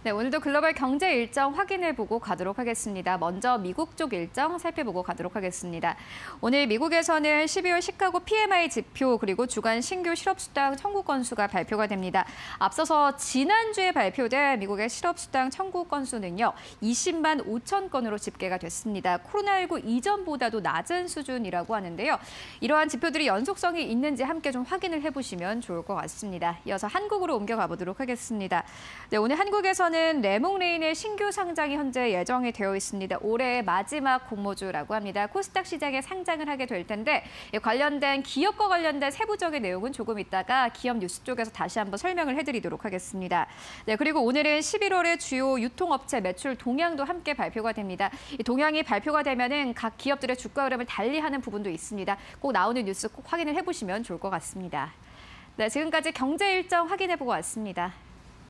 네, 오늘도 글로벌 경제 일정 확인해보고 가도록 하겠습니다. 먼저 미국 쪽 일정 살펴보고 가도록 하겠습니다. 오늘 미국에서는 12월 시카고 PMI 지표 그리고 주간 신규 실업수당 청구 건수가 발표가 됩니다. 앞서서 지난주에 발표된 미국의 실업수당 청구 건수는요. 20만 5천 건으로 집계가 됐습니다. 코로나19 이전보다도 낮은 수준이라고 하는데요. 이러한 지표들이 연속성이 있는지 함께 좀 확인을 해보시면 좋을 것 같습니다. 이어서 한국으로 옮겨가 보도록 하겠습니다. 네, 오늘 한국에서는 레몽레인의 신규 상장이 현재 예정이 되어 있습니다. 올해의 마지막 공모주라고 합니다. 코스닥 시장에 상장을 하게 될 텐데 관련된 기업과 관련된 세부적인 내용은 조금 있다가 기업 뉴스 쪽에서 다시 한번 설명을 해드리도록 하겠습니다. 네, 그리고 오늘은 11월의 주요 유통업체 매출 동향도 함께 발표가 됩니다. 이 동향이 발표가 되면은 각 기업들의 주가 흐름을 달리하는 부분도 있습니다. 꼭 나오는 뉴스 꼭 확인을 해보시면 좋을 것 같습니다. 네, 지금까지 경제 일정 확인해보고 왔습니다.